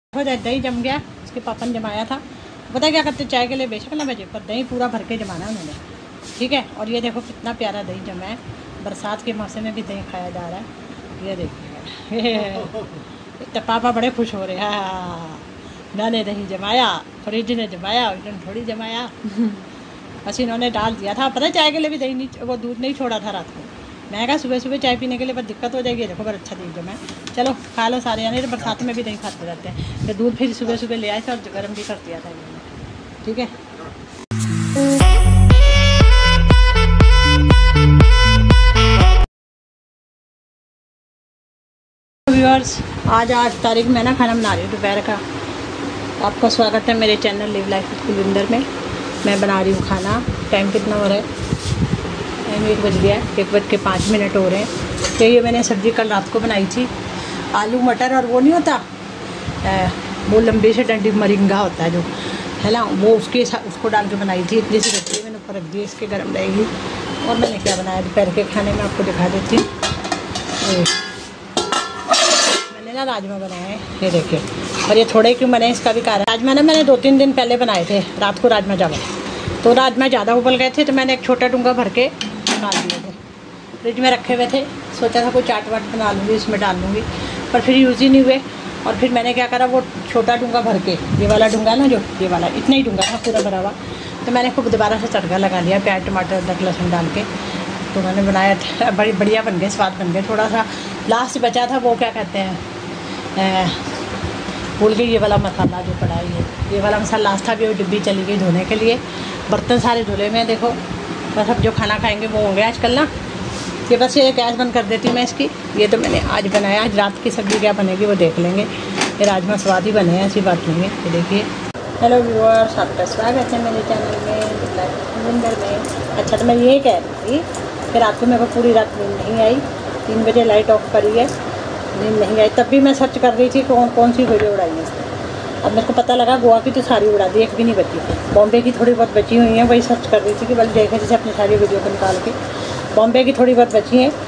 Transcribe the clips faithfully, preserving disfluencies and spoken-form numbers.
हो जाए दही जम गया, उसके पापा ने जमाया था। पता क्या करते, चाय के लिए बेशक ना बजे पर दही पूरा भर के जमाना उन्होंने, ठीक है। और ये देखो कितना प्यारा दही जमा है, बरसात के मौसम में भी दही खाया जा रहा है। ये देखिएगा तो पापा बड़े खुश हो रहे हैं, हाँ मैंने दही जमाया, फ्रिज ने जमाया, उन्होंने थोड़ी जमाया बस इन्होंने डाल दिया था। पता है चाय के लिए भी दही नहीं, वो दूध नहीं छोड़ा था रात को। मैं कहा सुबह सुबह चाय पीने के लिए बस दिक्कत हो जाएगी। देखो बड़ा अच्छा दही जमा है। चलो खा लो सारे, यानी तो बरसात में भी दही खाते रहते हैं। तो दूध फिर सुबह सुबह ले आए थे और गर्म भी कर दिया था इन्होंने, ठीक है। व्यूअर्स, आज आठ तारीख में ना खाना बना रही हूँ दोपहर का। आपका स्वागत है मेरे channel live life with Kulwinder में। मैं बना रही हूँ खाना। टाइम कितना हो रहा है? टाइम एक बज गया है, एक बज के पाँच मिनट हो रहे हैं। तो ये मैंने सब्ज़ी कल रात को बनाई थी, आलू मटर और वो नहीं होता आ, वो लंबी से डंडी मरिंगा होता है जो है ना, वो उसके उसको डाल के बनाई थी। इतनी सी रखी मैंने ऊपर रख दी, इसके गर्म रहेगी। और मैंने क्या बनाया दोपहर के खाने में आपको दिखा देती हूँ। मैंने ना राजमा बनाए हैं, ये देखिए। और ये थोड़े क्यों बने इसका भी कारण, राजमा ना मैंने दो तीन दिन पहले बनाए थे रात को राजमा चावल। तो राजमा ज़्यादा उबल गए थे तो मैंने एक छोटा डूंगा भर के निकाल दिए थे, फ्रिज में रखे हुए थे। सोचा था कोई चाट वाट बना लूँगी, इसमें डाल लूँगी, पर फिर यूज़ ही नहीं हुए। और फिर मैंने क्या करा, वो छोटा डूंगा भर के, ये वाला डूंगा ना जो ये वाला, इतना ही डूंगा था पूरा भरा हुआ। तो मैंने खूब दोबारा से तड़का लगा लिया, प्याज टमाटर अदरक लहसुन डाल के। तो मैंने बनाया था, बड़ी बढ़िया बन गए, स्वाद बन गए। थोड़ा सा लास्ट बचा था, वो क्या कहते हैं, भूल गई, ये वाला मसाला जो पड़ा है, ये ये वाला मसाला लास्ट था भी, वो डिब्बी चली गई धोने के लिए। बर्तन सारे धुले में, देखो बस अब जो खाना खाएंगे वो होंगे आजकल ना। ये बस ये गैस बंद कर देती हूँ मैं इसकी। ये तो मैंने आज बनाया, आज रात की सब्ज़ी क्या बनेगी वो देख लेंगे। ये राजमा स्वाद ही बने हैं, ऐसी बात नहीं है। ये देखिए। हेलो व्यूअर्स, आपका स्वागत है मेरे चैनल में कुलविंदर में। अच्छा, तो मैं ये कह रही थी कि रात को मेरे को पूरी रात नींद नहीं आई। तीन बजे लाइट ऑफ करी है, नींद नहीं आई। तब भी मैं सर्च कर रही थी कौन कौन सी वीडियो उड़ाई है इसने। अब मेरे को पता लगा गोवा की तो सारी उड़ा दी, एक भी नहीं बची। बॉम्बे की थोड़ी बहुत बची हुई हैं, वही सर्च कर रही थी कि बल्कि देखे जैसे अपनी सारी वीडियो को निकाल के। बॉम्बे की थोड़ी बहुत बची हैं।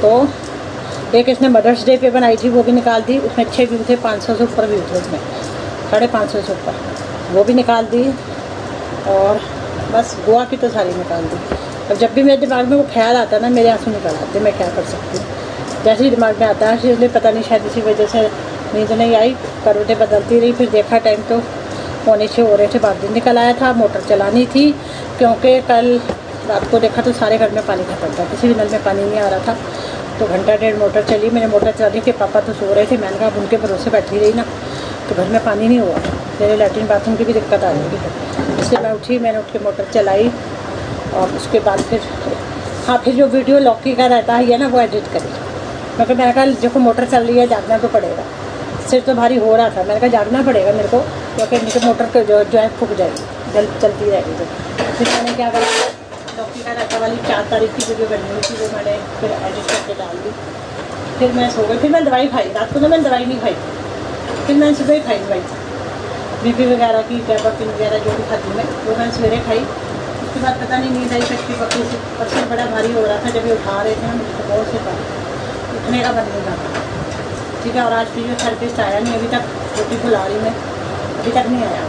तो एक इसने मदर्स डे पे बनाई थी, वो भी निकाल दी। उसमें अच्छे व्यू थे, पाँच सौ से ऊपर व्यू थे उसमें, साढ़े पाँच सौ से ऊपर, वो भी निकाल दी। और बस गोवा की तो सारी निकाल दी। अब जब भी मेरे दिमाग में वो ख्याल आता है ना, मेरे आंसू निकल आते, मैं क्या कर सकती हूँ। जैसे ही दिमाग में आता है, इसलिए पता नहीं शायद इसी वजह से नींद नहीं आई, करवटें बदलती रही। फिर देखा टाइम तो पौने छः हो रहे थे, बाद दिन निकल आया था। मोटर चलानी थी क्योंकि कल रात को देखा तो सारे घर में पानी खत्म था, किसी भी नल में पानी नहीं आ रहा था। तो घंटा डेढ़ मोटर चली, मैंने मोटर चला के पापा तो सो रहे थे। मैंने कहा उनके भरोसे बैठी रही ना तो घर में पानी नहीं हुआ, मेरे लैट्रिन बाथरूम की भी दिक्कत आ जाएगी। इससे मैं उठी, मैंने उठ के मोटर चलाई। और उसके बाद फिर हाँ, फिर जो वीडियो लॉकी का रहता है ये ना, वो एडिट करी। क्योंकि मैंने कहा देखो मोटर चल रही है, जागना तो पड़ेगा। सिर तो भारी हो रहा था, मैंने कहा जागना पड़ेगा मेरे को, क्योंकि नीचे मोटर को जो जो है फूक जाएगी, जल चलती रहेगी। तो फिर मैंने क्या करा, लौकी का रायता वाली चार तारीख की वीडियो बनी हुई थी, वो मैंने फिर एडिट करके डाल दी। फिर मैं सो गई। फिर मैं दवाई खाई, रात को तो मैंने दवाई नहीं खाई, फिर मैंने सुबह ही खाई दवाई, बी पी वगैरह की कैबापिन वगैरह जो भी खाती मैं, वो मैंने सवेरे खाई। उसके बाद पता नहीं नींद आई कच्ची पक्की से, परसों बड़ा भारी हो रहा था। जब ये उठा रहे थे ना मुझे तो बहुत से था, उठने का बन नहीं रहा, ठीक है। और आज फिजियोथेरेपिस्ट आया नहीं अभी तक, रोटी खुला रही मैं, अभी तक नहीं आया,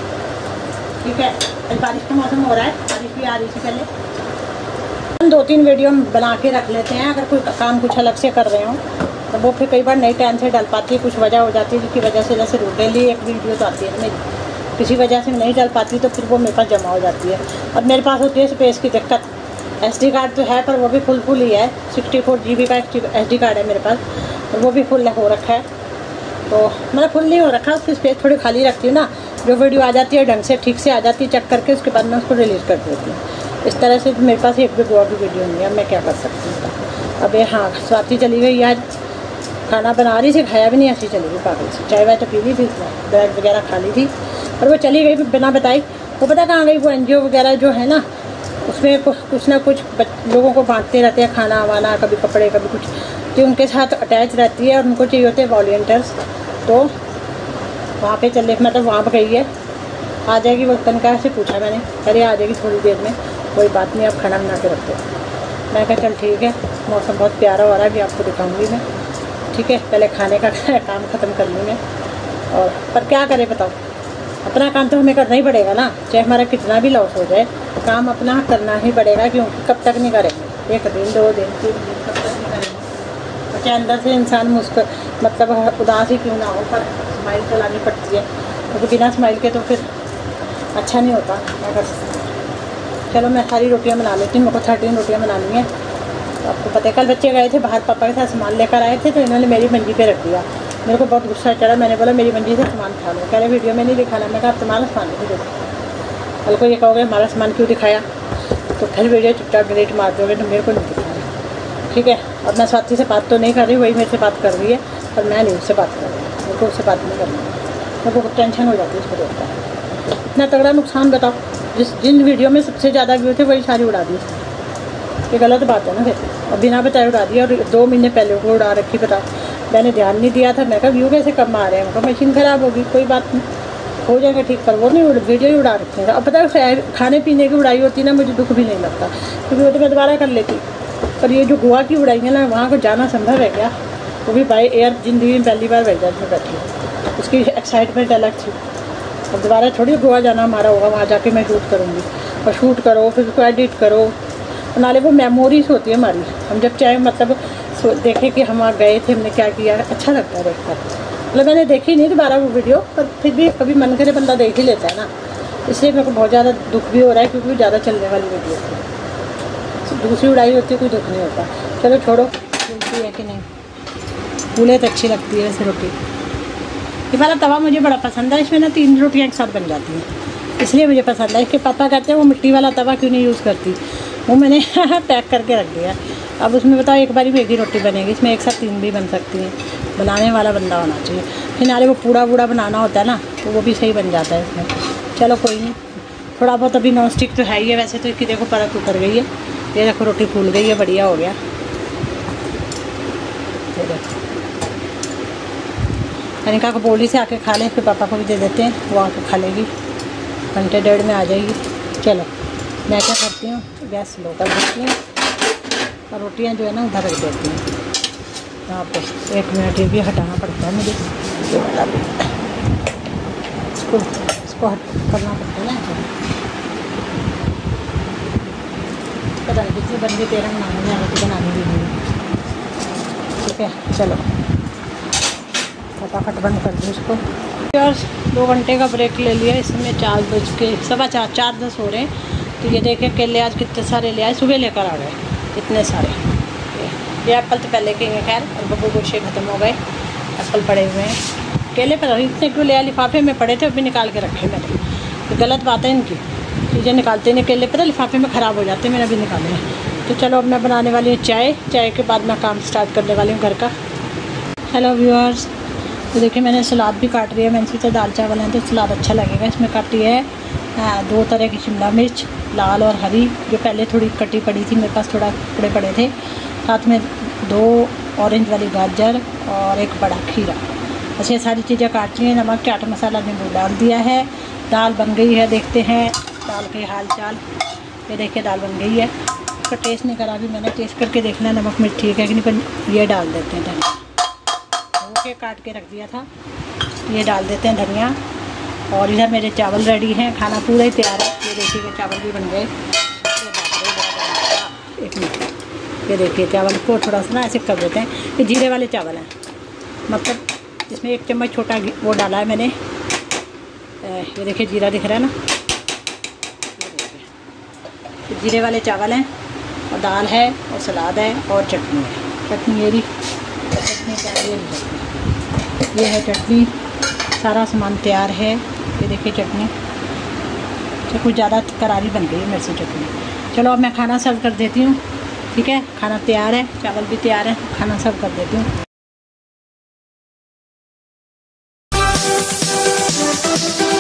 ठीक है। आज बारिश का मौसम हो रहा है, बारिश भी आ रही थी पहले। हम दो तीन वीडियो बना के रख लेते हैं, अगर कोई काम कुछ अलग से कर रहे हो तो वो फिर कई बार नई टाइम से डाल पाती है, कुछ वजह हो जाती है जिसकी वजह से, जैसे डेली एक वीडियो तो आती है मेरी, किसी वजह से नहीं डाल पाती तो फिर वो मेरे पास जमा हो जाती है। और मेरे पास होती है स्पेस की दिक्कत। एस डी कार्ड तो है पर वो भी फुल फुल ही है, सिक्सटी फोर जी बी का एस डी कार्ड है मेरे पास, और वो भी फुल हो रखा है। तो मतलब फुल नहीं हो रखा, उसकी स्पेस थोड़ी खाली रखती हूँ ना, जो वीडियो आ जाती है ढंग से ठीक से आ जाती है, चेक करके उसके बाद मैं उसको रिलीज़ कर देती हूँ। इस तरह से मेरे पास एक भी गोवा की वीडियो नहीं है, मैं क्या कर सकती हूँ। अब ये हाँ, स्वाति चली गई आज, खाना बना रही थी, खाया भी नहीं, ऐसी चली गई पागल से। चाय वाय तो पी ली थी, ब्रेड वगैरह खा ली थी, और वो चली गई बिना बताई। वो पता कहाँ गई, वो एन जी ओ वगैरह जो है ना, उसमें कुछ ना कुछ लोगों को बांटते रहते हैं खाना वाना, कभी कपड़े कभी कुछ, तो उनके साथ अटैच रहती है और उनको चाहिए होते हैं वॉलंटियर्स। तो वहाँ पे चले, मतलब वहाँ पर गई है, आ जाएगी वो तनख्वाह से पूछा मैंने, अरे आ जाएगी थोड़ी देर में, कोई बात नहीं, आप खाना बना के रखते। मैं कहा चल ठीक है, मौसम बहुत प्यारा हो रहा है, अभी आपको दिखाऊँगी मैं, ठीक है। पहले खाने का काम ख़त्म कर लूँ मैं, और पर क्या करें बताओ, अपना काम तो हमें करना ही पड़ेगा ना, चाहे हमारा कितना भी लॉस हो जाए, काम अपना करना ही पड़ेगा। क्योंकि कब तक नहीं करेंगे, एक दिन दो दिन तीन दिन कब तक नहीं करेंगे। और चाहे अंदर से इंसान मुस्कुर मतलब उदास ही क्यों ना हो, पर स्माइल तो लानी पड़ती है, क्योंकि बिना स्माइल के तो फिर अच्छा नहीं होता। अगर चलो मैं सारी रोटियां बना लेती हूँ, मेरे को थर्टीन रोटियां बनानी है। तो आपको पता है कल बच्चे गए थे बाहर, पापा के साथ सामान लेकर आए थे, तो इन्होंने मेरी मंजी पे रख दिया। मेरे को बहुत गुस्सा चढ़ा, मैंने बोला मेरी मंजी से सामान खा लो। कह रहे वीडियो में नहीं दिखाना। मैं कहा आप तुम्हारा सामान नहीं देखो, कल को ये कहोगे हमारा सामान क्यों दिखाया, तो फिर वीडियो चुपचाप डिलीट मार दोगे, तो मेरे को नहीं दिखाना, ठीक है। और मैं स्वाति से बात तो नहीं कर रही, वही मेरे से बात कर रही है, पर मैं नहीं उससे बात कर रही हूँ, मेरे को उससे बात नहीं करनी। मेरे को टेंशन हो जाती है उसको देखता है। इतना तगड़ा नुकसान बताओ, जिस जिन वीडियो में सबसे ज़्यादा व्यू थे वही सारी उड़ा दी इसने। ये गलत बात है ना फिर, और बिना बताए उड़ा दिया। और दो महीने पहले वो उड़ा रखी, बताओ मैंने ध्यान नहीं दिया था। मैं कहा व्यू कैसे कम आ रहे हैं, उनका मशीन ख़राब होगी, कोई बात नहीं हो जाएगा ठीक, पर वो नहीं वीडियो ही उड़ा रखे हैं। अब पता है खाने पीने की उड़ाई होती ना, मुझे दुख भी नहीं लगता, क्योंकि वो तो मैं दोबारा कर लेती। पर ये जो गोवा की उड़ाई है ना, वहाँ को जाना संभव है क्या, वो भी बाई एयर ज़िंदगी में पहली बार वैजाज में बैठी, उसकी एक्साइटमेंट अलग थी। अब दोबारा थोड़ी गोवा जाना हमारा होगा, वहाँ जाके मैं शूट करूँगी, और शूट करो फिर उसको एडिट करो, नाले वो मेमोरीज होती है हमारी। हम जब चाहे मतलब देखें कि हम वहाँ गए थे, हमने क्या किया, अच्छा लगता है देखकर। मतलब मैंने देखी नहीं दोबारा वो वीडियो, पर फिर भी कभी मन करे बंदा देख ही लेता है ना, इसलिए मेरे को बहुत ज़्यादा दुख भी हो रहा है, क्योंकि वो ज़्यादा चलने वाली वीडियो थी। दूसरी उड़ाई होती है कोई दुख नहीं होता। चलो छोड़ो, फूलती है कि नहीं, फूले तो अच्छी लगती है वैसे रोटी। ये वाला तवा मुझे बड़ा पसंद है, इसमें ना तीन रोटियाँ एक साथ बन जाती हैं, इसलिए मुझे पसंद है। इसके पापा कहते हैं वो मिट्टी वाला तवा क्यों नहीं यूज़ करती, वो मैंने पैक करके रख दिया। अब उसमें बताओ एक बारी में एक ही रोटी बनेगी, इसमें एक साथ तीन भी बन सकती हैं। बनाने वाला बंदा होना चाहिए। फिर नाले वो पूड़ा वूड़ा बनाना होता है ना, तो वो भी सही बन जाता है इसमें। चलो कोई नहीं, थोड़ा बहुत अभी नॉन स्टिक तो है ही है वैसे तो, कि देखो परत उतर गई है, ये देखो रोटी फूल गई है, बढ़िया हो गया। ये देखो अनिका को बोली से आके खा लें, फिर पापा को भी दे देते हैं, वो आके खा लेगी, घंटे डेढ़ में आ जाएगी। चलो मैं क्या करती हूँ, गैस स्लो कर देती हूँ और रोटियाँ जो है ना उधर रख देती हूँ। यहाँ पे एक मिनट ये भी हटाना पड़ता है मुझे, इसको इसको हट करना पड़ता है ना। पता नहीं कितनी बंदी तेरह बनाने में रोटी बनाने भी नहीं, ठीक है। चलो फटाफट बंद कर दूँ इसको। यार दो घंटे का ब्रेक ले लिया, इसमें चार बज के सवा चार चार दस हो रहे हैं। तो ये देखे केले आज कितने सारे ले आए, सुबह लेकर आ गए इतने सारे। ये एप्पल तो पहले के हैं खैर, और बब्बू गोशे ख़त्म हो गए, एप्पल पड़े हुए हैं। केले पर इतने क्यों ले आए, लिफाफे में पड़े थे, अभी निकाल के रखे मैंने। तो गलत बात है इनकी, चीज़ें निकालते नहीं, केले पर लिफाफे में ख़राब हो जाते, मैंने अभी निकाले हैं। तो चलो अब मैं बनाने वाली हूँ चाय, चाय के बाद मैं काम स्टार्ट करने वाली हूँ घर का। हेलो व्यूअर्स, तो देखिए मैंने सलाद भी काट रही है, मैंने सोचा दाल चावल हैं तो सलाद अच्छा लगेगा। इसमें काटी है आ, दो तरह की शिमला मिर्च, लाल और हरी, जो पहले थोड़ी कटी पड़ी थी, मेरे पास थोड़ा टुकड़े पड़े थे। साथ में दो ऑरेंज वाली गाजर और एक बड़ा खीरा। अच्छा सारी चीज़ें काट ली हैं, नमक चाट मसाला नींबू डाल दिया है। दाल बन गई है, देखते हैं दाल के हाल चाल। ये देखिए दाल बन गई है, उसका टेस्ट नहीं करा, भी मैंने टेस्ट करके देखना है नमक मिर्च ठीक है कि नहीं। पर ये डाल देते हैं धनिया, के काट के रख दिया था, ये डाल देते हैं धनिया। और इधर मेरे चावल रेडी हैं, खाना पूरा ही तैयार है। ये देखिए चावल भी बन गए, एक मिनट। ये देखिए चावल को थोड़ा सा ना ऐसे कर देते हैं, ये जीरे वाले चावल हैं, मतलब इसमें एक चम्मच छोटा वो डाला है मैंने। ये देखिए जीरा दिख रहा है ना, ये जीरे वाले चावल हैं, और दाल है और सलाद है और चटनी है। चटनी ये भी चटनी तैयार, ये ये है चटनी, सारा सामान तैयार है। ये देखिए चटनी, तो कुछ ज़्यादा करारी बन गई है मेरे से चटनी। चलो अब मैं खाना सर्व कर देती हूँ, ठीक है। खाना तैयार है, चावल भी तैयार है, खाना सर्व कर देती हूँ।